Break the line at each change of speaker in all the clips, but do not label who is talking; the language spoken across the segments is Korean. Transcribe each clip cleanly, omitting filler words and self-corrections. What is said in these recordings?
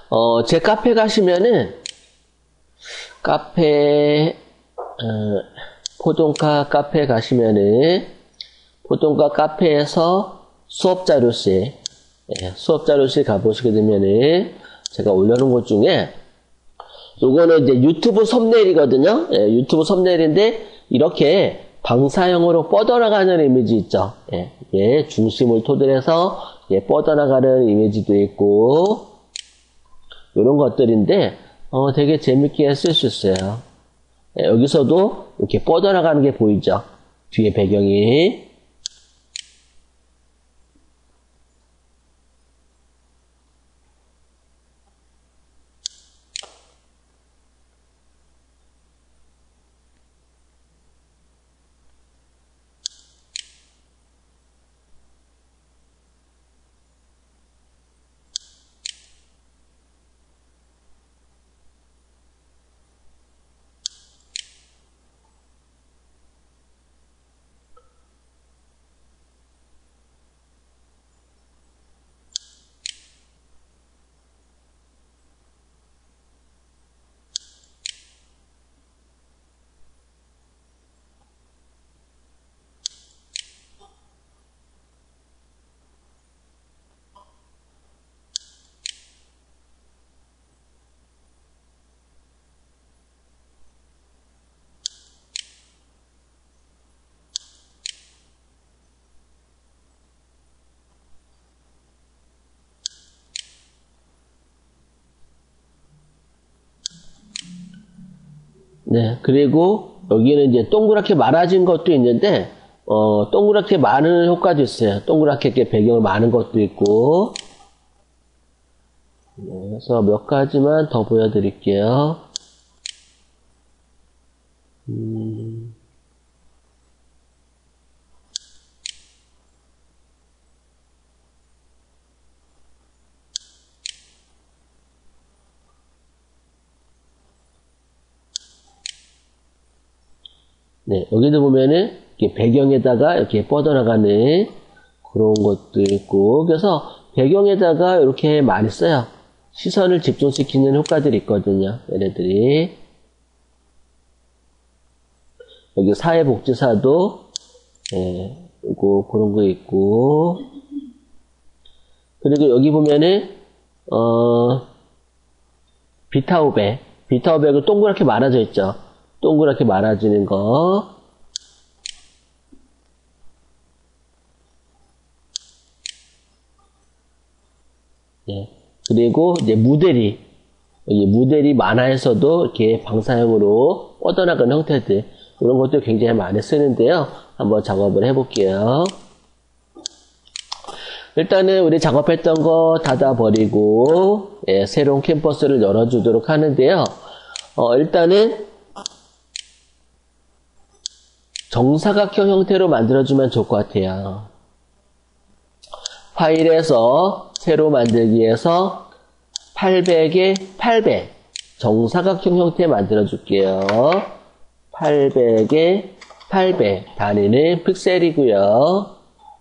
제 카페 가시면은, 포동카 카페 가시면은, 포동카 카페에서 수업 자료실 가보시게 되면은, 제가 올려놓은 것 중에, 요거는 이제 유튜브 썸네일이거든요. 예, 유튜브 썸네일인데, 이렇게 방사형으로 뻗어나가는 이미지 있죠. 예, 중심을 토대로 해서, 뻗어나가는 이미지도 있고, 요런 것들인데, 되게 재밌게 쓸 수 있어요. 예, 여기서도 이렇게 뻗어나가는 게 보이죠? 뒤에 배경이. 네, 그리고 여기는 이제 동그랗게 말아진 것도 있는데, 동그랗게 마는 효과도 있어요. 동그랗게 이렇게 배경을 마는 것도 있고. 네, 그래서 몇 가지만 더 보여드릴게요. 네, 여기도 보면은, 이렇게 배경에다가 이렇게 뻗어나가는 그런 것도 있고, 그래서 배경에다가 이렇게 많이 써요. 시선을 집중시키는 효과들이 있거든요, 얘네들이. 여기 사회복지사도, 예, 요거 그런 거 있고, 그리고 여기 보면은, 비타오백 동그랗게 말아져 있죠. 동그랗게 말아지는 거. 예. 그리고 이제 무대리. 여기 무대리 만화에서도 이렇게 방사형으로 뻗어나가는 형태들. 이런 것도 굉장히 많이 쓰는데요. 한번 작업을 해볼게요. 일단은 우리 작업했던 거 닫아버리고, 예, 새로운 캔버스를 열어주도록 하는데요. 일단은 정사각형 형태로 만들어주면 좋을 것 같아요. 파일에서 새로 만들기에서 800에 800 정사각형 형태 만들어줄게요. 800에 800 단위는 픽셀이고요.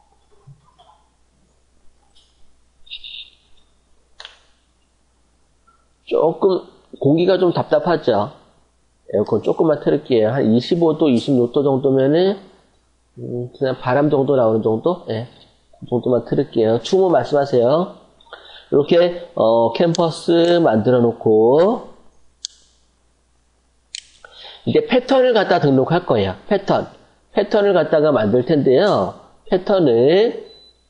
조금 공기가 좀 답답하죠. 에어컨 조금만 틀을게요. 한 25도, 26도 정도면은, 그냥 바람 정도 나오는 정도? 예. 그 정도만 틀을게요. 추모 말씀하세요. 이렇게, 캠퍼스 만들어 놓고, 이제 패턴을 갖다 등록할 거예요. 패턴을 갖다가 만들 텐데요. 패턴은,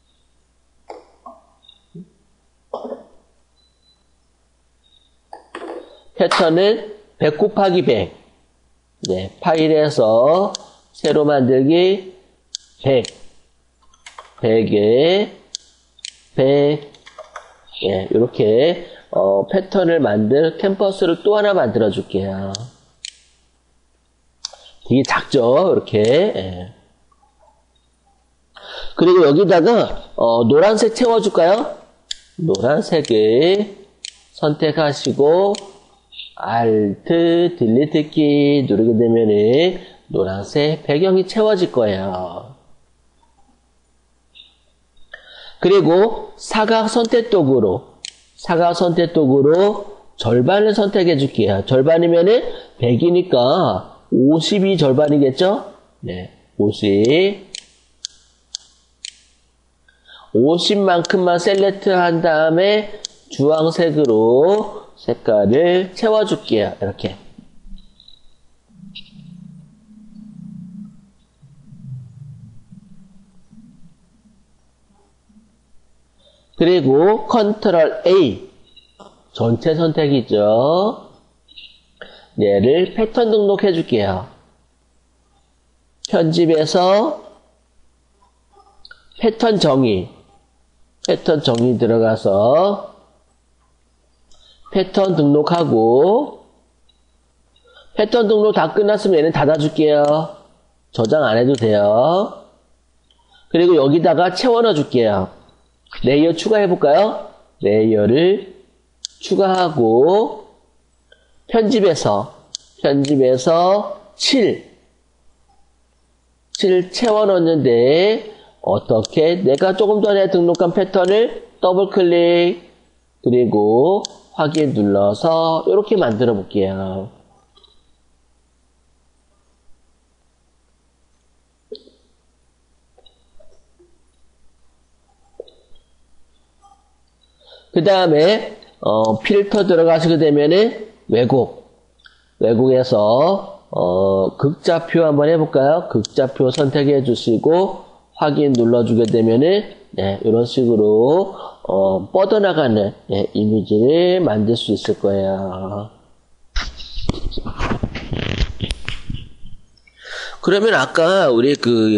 패턴은 100 곱하기 100. 네, 파일에서 새로 만들기 100. 100에 100. 예, 이렇게 패턴을 만들 캔버스를 또 하나 만들어 줄게요. 되게 작죠? 이렇게. 예. 그리고 여기다가 노란색 채워줄까요? 노란색을 선택하시고 Alt, 딜리트 키 누르게 되면은 노란색 배경이 채워질 거예요. 그리고 사각 선택도구로 사각 선택도구로 절반을 선택해 줄게요. 절반이면은 100이니까 50이 절반이겠죠? 네, 50. 50만큼만 셀렉트 한 다음에 주황색으로 색깔을 채워줄게요. 이렇게. 그리고 컨트롤 A 전체 선택이죠. 얘를 패턴 등록해 줄게요. 편집에서 패턴 정의 들어가서 패턴 등록하고, 패턴 등록 다 끝났으면 얘는 닫아줄게요. 저장 안 해도 돼요. 그리고 여기다가 채워 넣어줄게요. 레이어 추가해볼까요? 레이어를 추가하고, 편집에서 7 채워 넣었는데, 어떻게? 내가 조금 전에 등록한 패턴을 더블 클릭, 그리고 확인 눌러서 이렇게 만들어 볼게요. 그 다음에 필터 들어가시게 되면은 왜곡에서 극좌표 한번 해볼까요? 극좌표 선택해 주시고 확인 눌러주게 되면은 네, 이런 식으로 뻗어나가는 이미지를 만들 수 있을 거예요. 그러면 아까 우리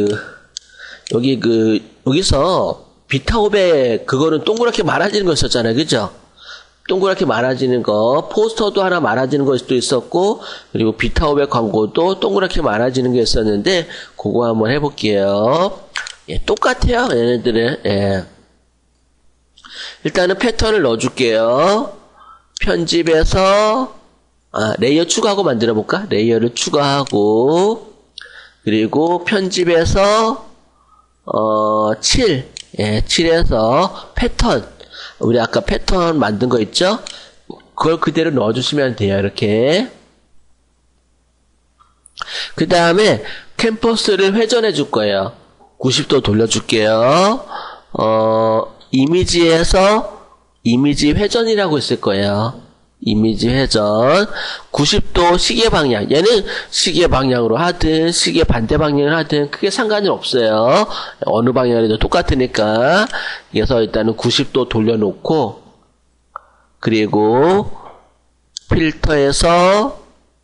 여기서 비타오백 그거는 동그랗게 말아지는 거 있었잖아요. 그죠? 동그랗게 말아지는 거, 포스터도 하나 말아지는 거 수도 있었고, 그리고 비타오백 광고도 동그랗게 말아지는 게 있었는데, 그거 한번 해볼게요. 예, 똑같아요, 얘네들은. 예. 일단은 패턴을 넣어줄게요. 편집에서, 레이어 추가하고 만들어볼까? 레이어를 추가하고, 그리고 편집에서, 7. 예, 7에서 패턴. 우리 아까 패턴 만든 거 있죠? 그걸 그대로 넣어주시면 돼요, 이렇게. 그 다음에 캔버스를 회전해 줄 거예요. 90도 돌려줄게요. 이미지에서 이미지 회전이라고 있을 거예요. 이미지 회전. 90도 시계 방향. 얘는 시계 방향으로 하든 시계 반대 방향을 하든 크게 상관은 없어요. 어느 방향이라도 똑같으니까. 그래서 일단은 90도 돌려놓고, 그리고 필터에서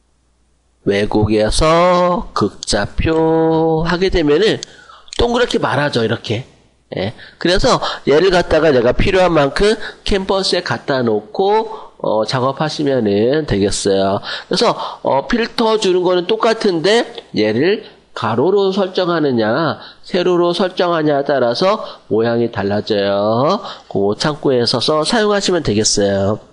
왜곡에서 극좌표 하게 되면은 동그랗게 말아줘, 이렇게. 예. 그래서 얘를 갖다가 내가 필요한 만큼 캔버스에 갖다 놓고 작업하시면 되겠어요. 그래서 필터 주는 거는 똑같은데 얘를 가로로 설정하느냐 세로로 설정하냐에 따라서 모양이 달라져요. 그 창구에서 사용하시면 되겠어요.